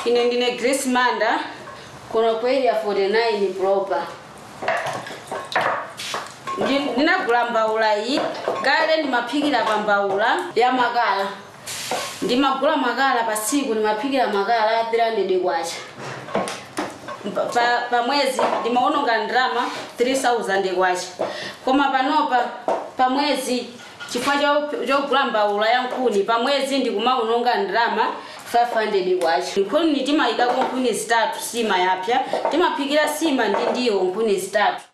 Ine ndine Grace Manda kuno kweli ya 49 proper. Ndinagula mbaula iyi kale ndimapikira pa mbaula ya makala. Ndimagula makala pasiku ndimapikira makala 300 kwacha. Pa mwezi ndimaononga ndrama 3000 kwacha. Koma panopa pa mwezi chifukwa chogula mbaula ya nkuni pa mwezi ndikumaononga ndrama 500 kwacha. Nkuni timayika nkuni zitatu sima yapya. Timapikira sima ndiyo nkuni zitatu.